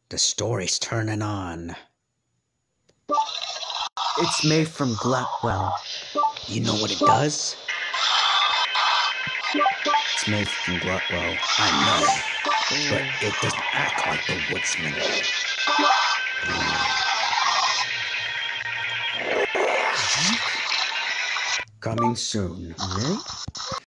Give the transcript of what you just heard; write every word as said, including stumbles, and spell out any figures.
The story's turning on. It's made from Glutwell. You know what it does? It's made from Glutwell. I know, but it doesn't act like the woodsman. Coming soon. Really?